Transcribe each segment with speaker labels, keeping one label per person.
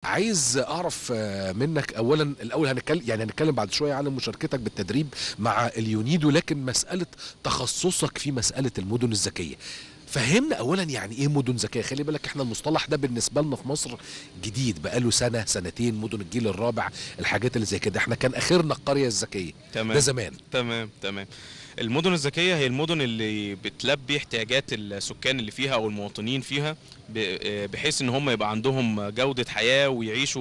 Speaker 1: عايز اعرف منك اولا الاول هنتكلم بعد شويه عن مشاركتك بالتدريب مع اليونيدو، لكن مساله تخصصك في مساله المدن الذكيه. فهمنا اولا يعني ايه مدن ذكيه. خلي بالك احنا المصطلح ده بالنسبه لنا في مصر جديد، بقاله سنه سنتين، مدن الجيل الرابع، الحاجات اللي زي كده. احنا كان اخرنا القريه الذكيه، ده
Speaker 2: تمام
Speaker 1: زمان.
Speaker 2: تمام. المدن الذكية هي المدن اللي بتلبي احتياجات السكان اللي فيها او المواطنين فيها، بحيث ان هم يبقى عندهم جودة حياة ويعيشوا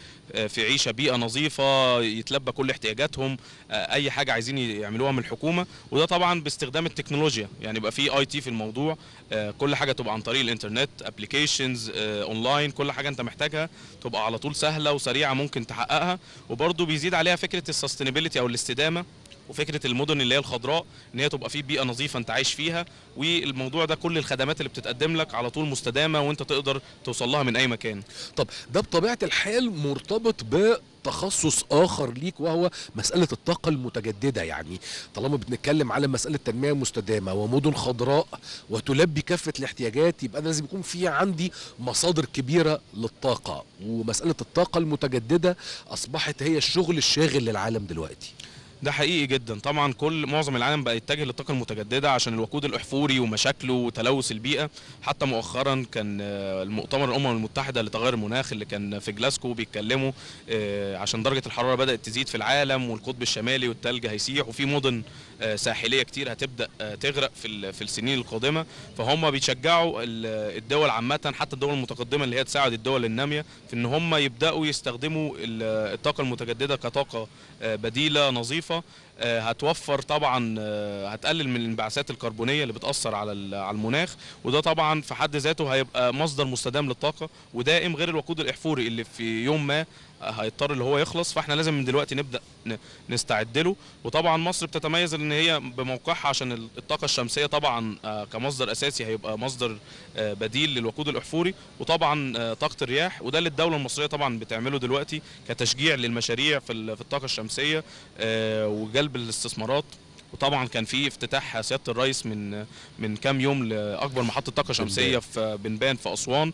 Speaker 2: في عيشة بيئة نظيفة، يتلبى كل احتياجاتهم، اي حاجة عايزين يعملوها من الحكومة. وده طبعا باستخدام التكنولوجيا، يعني يبقى في اي تي في الموضوع. كل حاجة تبقى عن طريق الانترنت، ابلكيشنز اونلاين، كل حاجة انت محتاجها تبقى على طول سهلة وسريعة ممكن تحققها. وبرضه بيزيد عليها فكرة السستينابيلتي او الاستدامة، وفكره المدن اللي هي الخضراء، ان هي تبقى في بيئه نظيفه انت عايش فيها. والموضوع ده كل الخدمات اللي بتتقدم لك على طول مستدامه، وانت تقدر توصل لها من اي مكان.
Speaker 1: طب ده بطبيعه الحال مرتبط تخصص اخر ليك، وهو مساله الطاقه المتجدده. يعني طالما بنتكلم على مساله تنميه مستدامه ومدن خضراء وتلبي كافه الاحتياجات، يبقى لازم يكون في عندي مصادر كبيره للطاقه، ومساله الطاقه المتجدده اصبحت هي الشغل الشاغل للعالم دلوقتي.
Speaker 2: ده حقيقي جدا طبعا. معظم العالم بقى يتجه للطاقه المتجدده عشان الوقود الاحفوري ومشاكله وتلوث البيئه. حتى مؤخرا كان المؤتمر الامم المتحده لتغير المناخ اللي كان في جلاسكو بيتكلموا عشان درجه الحراره بدات تزيد في العالم، والقطب الشمالي والتلج هيسيح، وفي مدن ساحليه كتير هتبدا تغرق في السنين القادمه. فهم بيشجعوا الدول عامه، حتى الدول المتقدمه اللي هي تساعد الدول الناميه في ان هم يبداوا يستخدموا الطاقه المتجدده كطاقه بديله نظيفه. هتوفر طبعا، هتقلل من الانبعاثات الكربونيه اللي بتاثر على المناخ. وده طبعا في حد ذاته هيبقى مصدر مستدام للطاقه ودائم، غير الوقود الاحفوري اللي في يوم ما هيضطر اللي هو يخلص. فاحنا لازم من دلوقتي نبدا نستعد له. وطبعا مصر بتتميز ان هي بموقعها عشان الطاقه الشمسيه طبعا كمصدر اساسي هيبقى مصدر بديل للوقود الاحفوري. وطبعا طاقه الرياح، وده اللي الدوله المصريه طبعا بتعمله دلوقتي كتشجيع للمشاريع في الطاقه الشمسيه وجلب الاستثمارات. وطبعا كان في افتتاح سياده الرئيس من كام يوم لاكبر محطه طاقه شمسيه في بنبان في اسوان.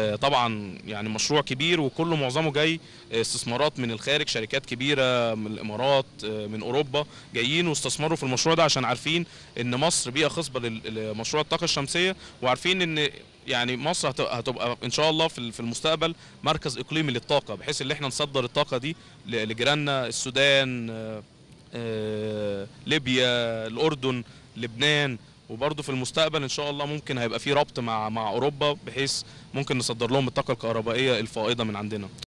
Speaker 2: طبعا يعني مشروع كبير، وكله معظمه جاي استثمارات من الخارج، شركات كبيره من الامارات من اوروبا جايين واستثمروا في المشروع ده، عشان عارفين ان مصر بيئه خصبه لمشروع الطاقه الشمسيه، وعارفين ان يعني مصر هتبقى ان شاء الله في المستقبل مركز اقليمي للطاقه، بحيث ان احنا نصدر الطاقه دي لجيراننا السودان، ليبيا، الأردن، لبنان. وبرضه في المستقبل إن شاء الله ممكن هيبقى في ربط مع أوروبا، بحيث ممكن نصدر لهم الطاقة الكهربائية الفائضة من عندنا.